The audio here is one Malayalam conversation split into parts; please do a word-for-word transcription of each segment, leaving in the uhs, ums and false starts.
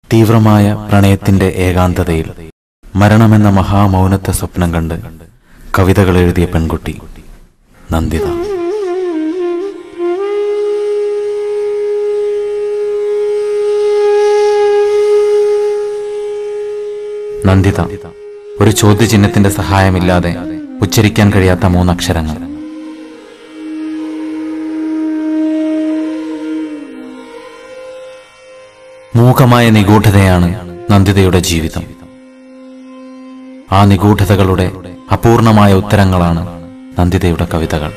തീവ്രമായ പ്രണയത്തിന്റെ ഏകാന്തതയിൽ മരണമെന്ന മഹാമൗനത്തെ സ്വപ്നം കണ്ട് കവിതകൾ എഴുതിയ പെൺകുട്ടി നന്ദിത. നന്ദിത ഒരു ചോദ്യചിഹ്നത്തിന്റെ സഹായമില്ലാതെ ഉച്ചരിക്കാൻ കഴിയാത്ത മൂന്നക്ഷരങ്ങൾ. മൂകമായ നിഗൂഢതയാണ് നന്ദിതയുടെ ജീവിതം. ആ നിഗൂഢതകളുടെ അപൂർണമായ ഉത്തരങ്ങളാണ് നന്ദിതയുടെ കവിതകൾ.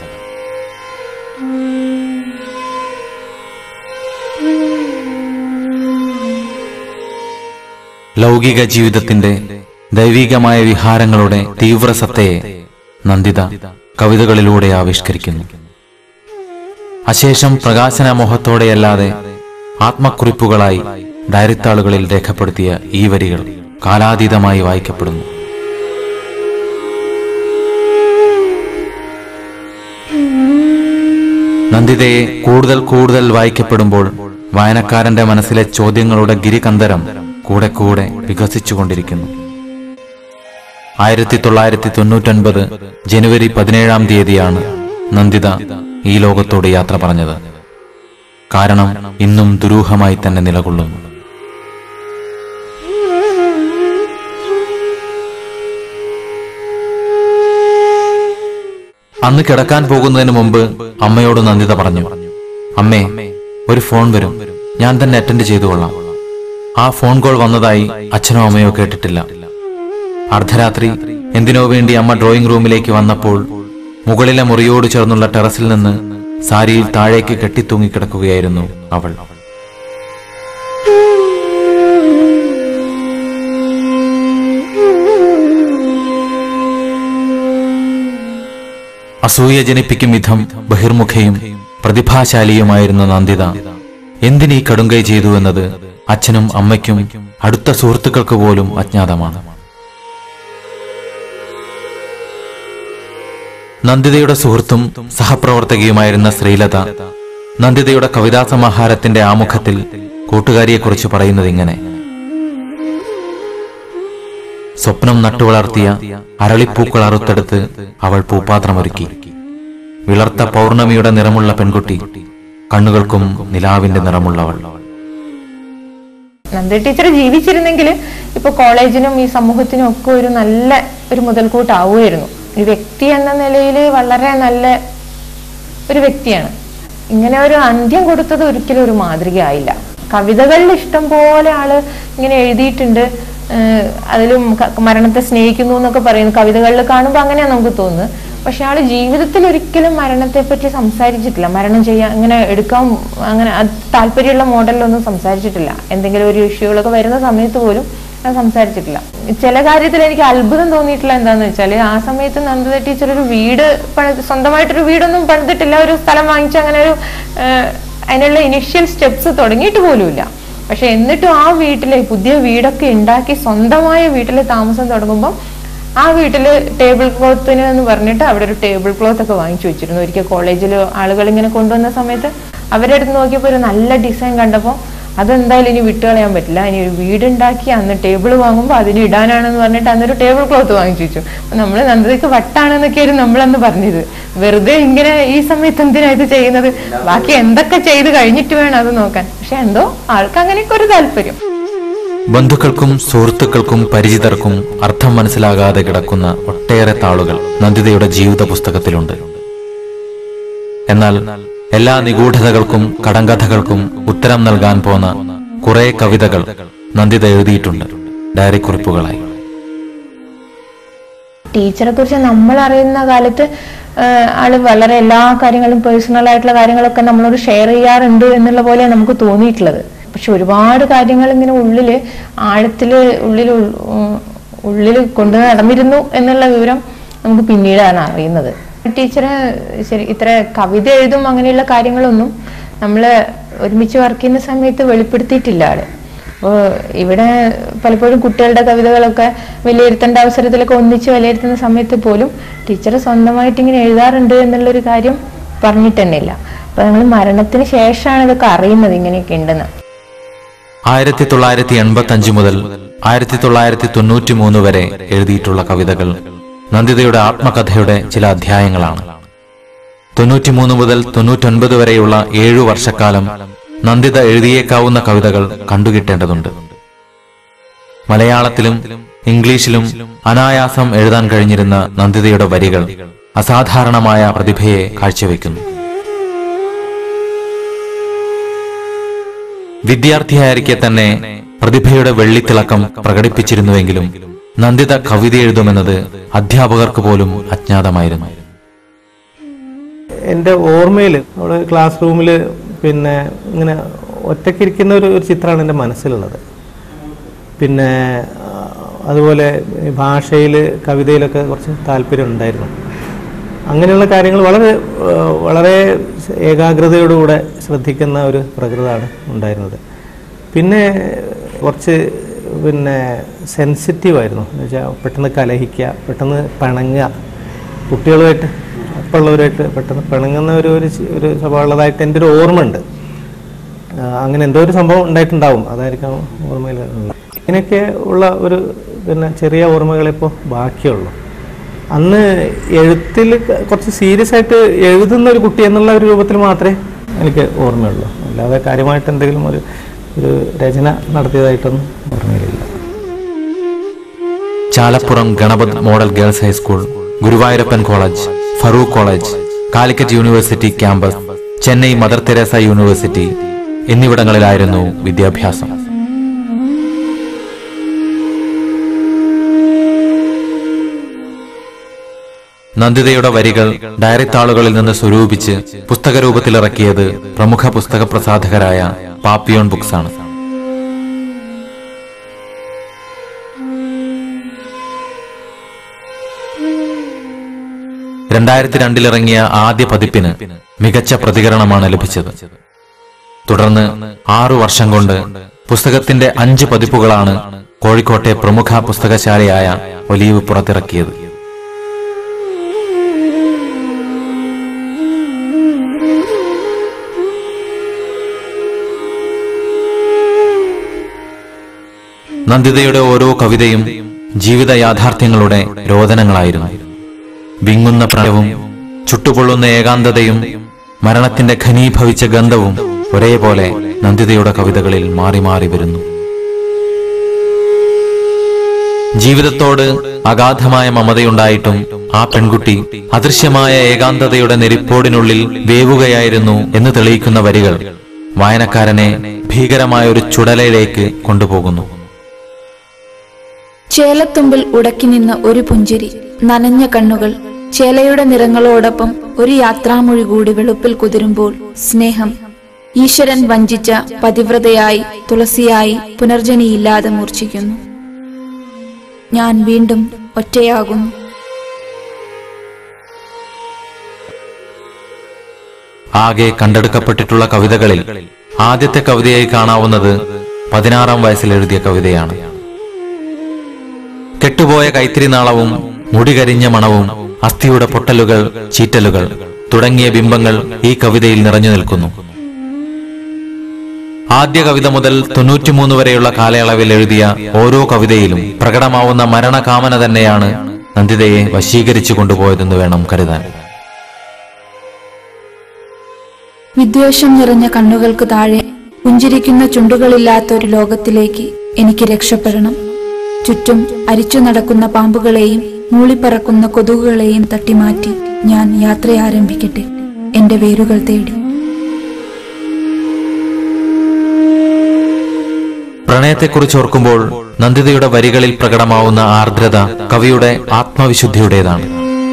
ലൗകിക ജീവിതത്തിന്റെ ദൈവികമായ വിഹാരങ്ങളുടെ തീവ്രസത്തയെ നന്ദിത കവിതകളിലൂടെ ആവിഷ്കരിക്കുന്നു. അശേഷം പ്രകാശന മോഹത്തോടെയല്ലാതെ ആത്മക്കുറിപ്പുകളായി ഡയറിത്താളുകളിൽ രേഖപ്പെടുത്തിയ ഈ വരികൾ കാലാതീതമായി വായിക്കപ്പെടുന്നു. നന്ദിതയെ കൂടുതൽ കൂടുതൽ വായിക്കപ്പെടുമ്പോൾ വായനക്കാരന്റെ മനസ്സിലെ ചോദ്യങ്ങളുടെ ഗിരികന്ധരം കൂടെ കൂടെ വികസിച്ചുകൊണ്ടിരിക്കുന്നു. ആയിരത്തി തൊള്ളായിരത്തി തൊണ്ണൂറ്റൊൻപത് ജനുവരി പതിനേഴാം തീയതിയാണ് നന്ദിത ഈ ലോകത്തോട് യാത്ര പറഞ്ഞത്. കാരണം ഇന്നും ദുരൂഹമായി തന്നെ നിലകൊള്ളുന്നു. അന്ന് കിടക്കാൻ പോകുന്നതിന് മുമ്പ് അമ്മയോട് നന്ദിത പറഞ്ഞു, അമ്മേ, ഒരു ഫോൺ വരും, ഞാൻ തന്നെ അറ്റൻഡ് ചെയ്തു കൊള്ളാം. ആ ഫോൺ കോൾ വന്നതായി അച്ഛനോ അമ്മയോ കേട്ടിട്ടില്ല. അർദ്ധരാത്രി എന്തിനോ വേണ്ടി അമ്മ ഡ്രോയിങ് റൂമിലേക്ക് വന്നപ്പോൾ മുകളിലെ മുറിയോട് ചേർന്നുള്ള ടെറസിൽ നിന്ന് സാരിയിൽ താഴേക്ക് കെട്ടിത്തൂങ്ങിക്കിടക്കുകയായിരുന്നു അവൾ. അസൂയ ജനിപ്പിക്കും വിധം ബഹിർമുഖയും പ്രതിഭാശാലിയുമായിരുന്ന നന്ദിത എന്തിനീ കടുങ്കൈ ചെയ്തു എന്നത് അച്ഛനും അമ്മയ്ക്കും അടുത്ത സുഹൃത്തുക്കൾക്ക് പോലും അജ്ഞാതമാണ്. നന്ദിതയുടെ സുഹൃത്തും സഹപ്രവർത്തകയുമായിരുന്ന ശ്രീലത നന്ദിതയുടെ കവിതാ സമാഹാരത്തിന്റെ ആമുഖത്തിൽ കൂട്ടുകാരിയെക്കുറിച്ച് പറയുന്നത് ഇങ്ങനെ: സ്വപ്നം നട്ടുവളർത്തിയ അരളിപ്പൂക്കൾ അറുത്തെടുത്ത് അവൾ പൂപ്പാത്രമൊരുക്കി. വിളർത്ത പൗർണമിയുടെ നിറമുള്ള പെൺകുട്ടി, കണ്ണുകൾക്കും നിലാവിന്റെ നിറമുള്ളവൾ. നന്ദിത ടീച്ചർ ജീവിച്ചിരുന്നെങ്കിൽ ഇപ്പൊ കോളേജിനും ഈ സമൂഹത്തിനും ഒക്കെ ഒരു നല്ല ഒരു മുതൽക്കൂട്ടാവുമായിരുന്നു. ഒരു വ്യക്തി എന്ന നിലയിൽ വളരെ നല്ല ഒരു വ്യക്തിയാണ്. ഇങ്ങനെ ഒരു അന്ത്യം കൊടുത്തത് ഒരിക്കലും ഒരു മാതൃക ആയില്ല. കവിതകളിൽ ഇഷ്ടം പോലെ ആള് ഇങ്ങനെ എഴുതിയിട്ടുണ്ട്. അതിലും മരണത്തെ സ്നേഹിക്കുന്നു എന്നൊക്കെ പറയുന്നു. കവിതകളിൽ കാണുമ്പോൾ അങ്ങനെയാണ് നമുക്ക് തോന്നുന്നത്. പക്ഷെ ആള് ജീവിതത്തിൽ ഒരിക്കലും മരണത്തെ പറ്റി സംസാരിച്ചിട്ടില്ല. മരണം ചെയ്യാൻ അങ്ങനെ എടുക്കാൻ അങ്ങനെ താല്പര്യമുള്ള മോഡലിലൊന്നും സംസാരിച്ചിട്ടില്ല. എന്തെങ്കിലും ഒരു ഇഷ്യൂകളൊക്കെ വരുന്ന സമയത്ത് പോലും അത് സംസാരിച്ചിട്ടില്ല. ചില കാര്യത്തിൽ എനിക്ക് അത്ഭുതം തോന്നിയിട്ടില്ല. എന്താന്ന് വെച്ചാല് ആ സമയത്ത് നന്ദിത ടീച്ചർ ഒരു വീട് പണി സ്വന്തമായിട്ടൊരു വീടൊന്നും പണിതിട്ടില്ല. ഒരു സ്ഥലം വാങ്ങിച്ച് അങ്ങനെ ഒരു അതിനുള്ള ഇനിഷ്യൽ സ്റ്റെപ്സ് തുടങ്ങിയിട്ട് പോലുമില്ല. പക്ഷെ എന്നിട്ടും ആ വീട്ടിലെ പുതിയ വീടൊക്കെ ഉണ്ടാക്കി സ്വന്തമായ വീട്ടിൽ താമസം തുടങ്ങുമ്പോൾ ആ വീട്ടില് ടേബിൾ ക്ലോത്തിന് എന്ന് പറഞ്ഞിട്ട് അവിടെ ഒരു ടേബിൾ ക്ലോത്ത് ഒക്കെ വാങ്ങിച്ചു വെച്ചിരുന്നു. ഒരിക്കൽ കോളേജിൽ ആളുകൾ ഇങ്ങനെ കൊണ്ടുവന്ന സമയത്ത് അവരുടെ അടുത്ത് നോക്കിയപ്പോൾ ഒരു നല്ല ഡിസൈൻ കണ്ടപ്പോൾ അതെന്തായാലും ഇനി വിട്ടുകളയാൻ പറ്റില്ല, ഇനി ഒരു വീടുണ്ടാക്കി അന്ന് ടേബിൾ വാങ്ങുമ്പോൾ അതിന് ഇടാനാണെന്ന് പറഞ്ഞിട്ട് അന്നൊരു ടേബിൾ ക്ലോത്ത് വാങ്ങിച്ചു വെച്ചു. നമ്മൾ നന്ദിതയ്ക്ക് വട്ടാണെന്നൊക്കെയായിരുന്നു നമ്മളന്ന് പറഞ്ഞത്. വെറുതെ ഇങ്ങനെ ഈ സമയത്ത് എന്തിനാ ഇത് ചെയ്യുന്നത്, ബാക്കി എന്തൊക്കെ ചെയ്ത് കഴിഞ്ഞിട്ട് വേണം അത് നോക്കാൻ. പക്ഷെ എന്തോ ആൾക്ക് അങ്ങനെയൊക്കെ ഒരു താല്പര്യം. ബന്ധുക്കൾക്കും സുഹൃത്തുക്കൾക്കും പരിചിതർക്കും അർത്ഥം മനസ്സിലാകാതെ കിടക്കുന്ന ഒട്ടേറെ താളുകൾ നന്ദിതയുടെ ജീവിത പുസ്തകത്തിലുണ്ട്. എന്നാൽ എല്ലാ നിഗൂഢതകൾക്കും കടങ്കഥകൾക്കും ഉത്തരം നൽകാൻ പോന്ന കുറെ കവിതകൾ നന്ദിത എഴുതിയിട്ടുണ്ട് ഡയറി കുറിപ്പുകളായി. ടീച്ചറെ കുറിച്ച് നമ്മൾ അറിയുന്ന കാലത്ത് ആള് വളരെ എല്ലാ കാര്യങ്ങളും പേഴ്സണൽ ആയിട്ടുള്ള കാര്യങ്ങളൊക്കെ നമ്മളോട് ഷെയർ ചെയ്യാറുണ്ട് എന്നുള്ള പോലെ നമുക്ക് തോന്നിയിട്ടുള്ളത്. പക്ഷെ ഒരുപാട് കാര്യങ്ങൾ ഇങ്ങനെ ഉള്ളില് ആഴത്തില് ഉള്ളില് ഉള്ളില് കൊണ്ടു നടന്നിരുന്നു എന്നുള്ള വിവരം നമുക്ക് പിന്നീടാണ് അറിയുന്നത്. ടീച്ചറ് ശരി ഇത്ര കവിത എഴുതും അങ്ങനെയുള്ള കാര്യങ്ങളൊന്നും നമ്മൾ ഒരുമിച്ച് വർക്ക് ചെയ്യുന്ന സമയത്ത് വെളിപ്പെടുത്തിയിട്ടില്ല ആള്. അപ്പോൾ ഇവിടെ പലപ്പോഴും കുട്ടികളുടെ കവിതകളൊക്കെ വിലയിരുത്തേണ്ട അവസരത്തിലൊക്കെ ഒന്നിച്ച് വിലയിരുത്തുന്ന സമയത്ത് പോലും ടീച്ചർ സ്വന്തമായിട്ട് ഇങ്ങനെ എഴുതാറുണ്ട് എന്നുള്ളൊരു കാര്യം പറഞ്ഞിട്ട് തന്നെ ഇല്ല. അപ്പൊ നമ്മൾ മരണത്തിന് ശേഷമാണ് ഇതൊക്കെ അറിയുന്നത് ഇങ്ങനെയൊക്കെ ഉണ്ടെന്ന്. ആയിരത്തി തൊള്ളായിരത്തി എൺപത്തി അഞ്ച് മുതൽ ആയിരത്തി തൊള്ളായിരത്തി തൊണ്ണൂറ്റി മൂന്ന് വരെ എഴുതിയിട്ടുള്ള കവിതകൾ നന്ദിതയുടെ ആത്മകഥയുടെ ചില അധ്യായങ്ങളാണ്. തൊണ്ണൂറ്റിമൂന്ന് മുതൽ തൊണ്ണൂറ്റൊൻപത് വരെയുള്ള ഏഴു വർഷക്കാലം നന്ദിത എഴുതിയേക്കാവുന്ന കവിതകൾ കണ്ടുകിട്ടേണ്ടതുണ്ട്. മലയാളത്തിലും ഇംഗ്ലീഷിലും അനായാസം എഴുതാൻ കഴിഞ്ഞിരുന്ന നന്ദിതയുടെ വരികൾ അസാധാരണമായ പ്രതിഭയെ കാഴ്ചവെക്കുന്നു. വിദ്യാർത്ഥിയായിരിക്കെ തന്നെ പ്രതിഭയുടെ വെള്ളിത്തിളക്കം പ്രകടിപ്പിച്ചിരുന്നുവെങ്കിലും നന്ദിത കവിത എഴുതുമെന്നത് അധ്യാപകർക്ക് പോലും അജ്ഞാതമായിരുന്നു. എൻ്റെ ഓർമ്മയിൽ അവിടെ ക്ലാസ് റൂമിൽ പിന്നെ ഇങ്ങനെ ഒറ്റയ്ക്കിരിക്കുന്ന ഒരു ഒരു ചിത്രമാണ് എൻ്റെ മനസ്സിലുള്ളത്. പിന്നെ അതുപോലെ ഭാഷയിൽ കവിതയിലൊക്കെ കുറച്ച് താല്പര്യം ഉണ്ടായിരുന്നു. അങ്ങനെയുള്ള കാര്യങ്ങൾ വളരെ വളരെ ഏകാഗ്രതയോടുകൂടെ ശ്രദ്ധിക്കുന്ന ഒരു പ്രകൃതമാണ് ഉണ്ടായിരുന്നത്. പിന്നെ കുറച്ച് പിന്നെ സെൻസിറ്റീവായിരുന്നു. എന്ന് വെച്ചാൽ പെട്ടെന്ന് കലഹിക്കുക, പെട്ടെന്ന് പിണങ്ങുക, കുട്ടികളുമായിട്ട് ഒപ്പമുള്ളവരായിട്ട് പെട്ടെന്ന് പിണങ്ങുന്ന ഒരു ഒരു സ്വഭാവമുള്ളതായിട്ട് എൻ്റെ ഒരു ഓർമ്മ ഉണ്ട്. അങ്ങനെ എന്തോ ഒരു സംഭവം ഉണ്ടായിട്ടുണ്ടാവും, അതായിരിക്കും ഓർമ്മയിൽ ഉള്ളത്. ഇങ്ങനെയൊക്കെ ഉള്ള ഒരു പിന്നെ ചെറിയ ഓർമ്മകളിപ്പോൾ ബാക്കിയുള്ളൂ. അന്ന് എഴുത്തിൽ കുറച്ച് സീരിയസ് ആയിട്ട് എഴുതുന്ന ഒരു കുട്ടി എന്നുള്ള ഒരു രൂപത്തിൽ മാത്രമേ എനിക്ക് ഓർമ്മയുള്ളൂ. അല്ലാതെ കാര്യമായിട്ട് എന്തെങ്കിലും ഒരു ഒരു രചന നടത്തിയതായിട്ടൊന്നും ഓർമ്മയിലില്ല. Chalappuram Ganapat model girls high school, Guruvayurappan college, Farook college, Calicut university campus, Chennai mother Teresa university എന്നിവിടങ്ങളിലായിരുന്നു വിദ്യാഭ്യാസം. നന്ദിതയുടെ വരികൾ ഡയറിത്താളുകളിൽ നിന്ന് സ്വരൂപിച്ച് പുസ്തകരൂപത്തിലിറക്കിയത് പ്രമുഖ പുസ്തക പ്രസാധകരായ പാപ്പിയോൺ ബുക്സാണ്. രണ്ടായിരത്തി രണ്ടിലിറങ്ങിയ ആദ്യ പതിപ്പിന് മികച്ച പ്രതികരണമാണ് ലഭിച്ചത്. തുടർന്ന് ആറു വർഷം കൊണ്ട് പുസ്തകത്തിന്റെ അഞ്ച് പതിപ്പുകളാണ് കോഴിക്കോട്ടെ പ്രമുഖ പുസ്തകശാലയായ ഒലീവ് പുറത്തിറക്കിയത്. നന്ദിതയുടെ ഓരോ കവിതയും ജീവിത യാഥാർത്ഥ്യങ്ങളുടെ രോദനങ്ങളായിരുന്നു. വിങ്ങുന്ന പ്രണയവും ചുട്ടുപൊള്ളുന്ന ഏകാന്തതയും മരണത്തിന്റെ ഘനീഭവിച്ച ഗന്ധവും ഒരേപോലെ നന്ദിതയുടെ കവിതകളിൽ മാറി മാറി വരുന്നു. ജീവിതത്തോട് അഗാധമായ മമതയുണ്ടായിട്ടും ആ പെൺകുട്ടി അദൃശ്യമായ ഏകാന്തതയുടെ നെരിപ്പോടിനുള്ളിൽ വേവുകയായിരുന്നു എന്ന് തെളിയിക്കുന്ന വരികൾ വായനക്കാരനെ ഭീകരമായ ഒരു ചുടലയിലേക്ക് കൊണ്ടുപോകുന്നു. ചേലത്തുമ്പിൽ ഉടക്കി നിന്ന ഒരു പുഞ്ചിരി, നനഞ്ഞ കണ്ണുകൾ, ചേലയുടെ നിറങ്ങളോടൊപ്പം ഒരു യാത്രാമൊഴി കൂടി വെളുപ്പിൽ കുതിരുമ്പോൾ സ്നേഹം ഈശ്വരൻ വഞ്ചിച്ച പതിവ്രതയായി തുളസിയായി പുനർജനിയില്ലാതെ മൂർച്ഛിക്കുന്നു. ഞാൻ വീണ്ടും ഒറ്റയാകുന്നു. ആകെ കണ്ടെടുക്കപ്പെട്ടിട്ടുള്ള കവിതകളിൽ ആദ്യത്തെ കവിതയായി കാണാവുന്നത് പതിനാറാം വയസ്സിൽ എഴുതിയ കവിതയാണ്. കെട്ടുപോയ കൈത്തിരി നാളവും മുടികരിഞ്ഞ മണവും അസ്ഥിയുടെ പൊട്ടലുകൾ, ചീറ്റലുകൾ തുടങ്ങിയ ബിംബങ്ങൾ ഈ കവിതയിൽ നിറഞ്ഞു നിൽക്കുന്നു. ആദ്യ കവിത മുതൽ തൊണ്ണൂറ്റിമൂന്ന് വരെയുള്ള കാലയളവിൽ എഴുതിയ ഓരോ കവിതയിലും പ്രകടമാവുന്ന മരണകാമന തന്നെയാണ് നന്ദിതയെ വശീകരിച്ചു കൊണ്ടുപോയതെന്ന് വേണം കരുതാൻ. വിദ്വേഷം നിറഞ്ഞ കണ്ണുകൾക്ക് താഴെ പുഞ്ചിരിക്കുന്ന ചുണ്ടുകളില്ലാത്ത ഒരു ലോകത്തിലേക്ക് എനിക്ക് രക്ഷപ്പെടണം. ചുറ്റും അരിച്ചു നടക്കുന്ന പാമ്പുകളെയും മൂളിപ്പറക്കുന്ന കൊതുകുകളെയും തട്ടിമാറ്റി ഞാൻ യാത്ര ആരംഭിക്കട്ടെ, എന്റെ വേരുകൾ തേടി. പ്രണയത്തെക്കുറിച്ച് ഓർക്കുമ്പോൾ നന്ദിതയുടെ വരികളിൽ പ്രകടമാവുന്ന ആർദ്രത കവിയുടെ ആത്മവിശുദ്ധിയുടേതാണ്.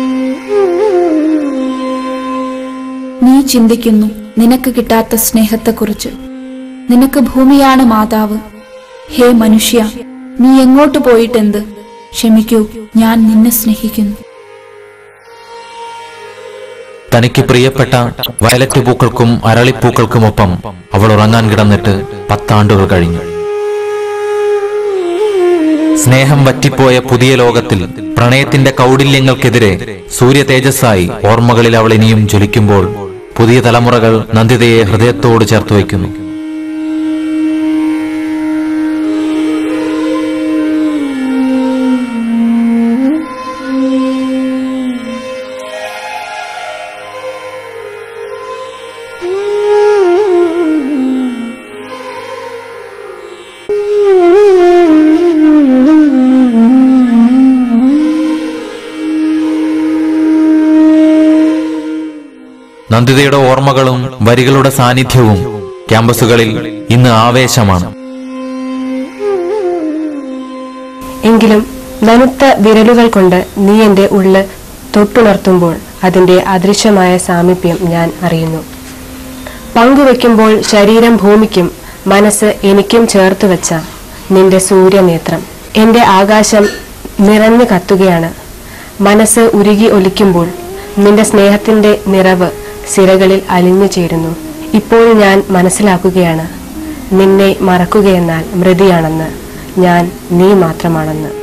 നീ ചിന്തിക്കുന്നു നിനക്ക് കിട്ടാത്ത സ്നേഹത്തെക്കുറിച്ച്. നിനക്ക് ഭൂമിയാണ് മാതാവ്. ഹേ മനുഷ്യ, നീ എങ്ങോട്ട് പോയിട്ടെന്ത്? ക്ഷമിക്കൂ, ഞാൻ നിന്നെ സ്നേഹിക്കുന്നു. തനിക്ക് പ്രിയപ്പെട്ട വയലറ്റ് പൂക്കൾക്കും അരളിപ്പൂക്കൾക്കുമൊപ്പം അവൾ ഉറങ്ങാൻ കിടന്നിട്ട് പത്താണ്ടുകൾ കഴിഞ്ഞു. സ്നേഹം വറ്റിപ്പോയ പുതിയ ലോകത്തിൽ പ്രണയത്തിന്റെ കൗടില്യങ്ങൾക്കെതിരെ സൂര്യ തേജസ്സായി ഓർമ്മകളിൽ അവൾ ഇനിയും ജ്വലിക്കുമ്പോൾ പുതിയ തലമുറകൾ നന്ദിതയെ ഹൃദയത്തോട് ചേർത്ത് വയ്ക്കുന്നു. നന്ദിതയുടെ ഓർമ്മകളും വരികളുടെ സാന്നിധ്യവും ക്യാമ്പസുകളിൽ ഇന്ന് ആവേശമാണ്. എങ്കിലും നനുത്ത വിരലുകൾ കൊണ്ട് നീ എന്റെ ഉള്ള് തൊട്ടുണർത്തുമ്പോൾ അതിന്റെ അദൃശ്യമായ സാമീപ്യം ഞാൻ അറിയുന്നു. പങ്കുവെക്കുമ്പോൾ ശരീരം ഭൂമിക്കും മനസ്സ് എനിക്കും ചേർത്ത് വെച്ച നിന്റെ സൂര്യനേത്രം എന്റെ ആകാശം നിറഞ്ഞു കത്തുകയാണ്. മനസ്സ് ഉരുകി ഒലിക്കുമ്പോൾ നിന്റെ സ്നേഹത്തിന്റെ നിറവ് സിരകളിൽ അലിഞ്ഞു ചേരുന്നു. ഇപ്പോൾ ഞാൻ മനസ്സിലാക്കുകയാണ്, നിന്നെ മറക്കുകയെന്നാൽ മൃതിയാണെന്ന്, ഞാൻ നീ മാത്രമാണെന്ന്.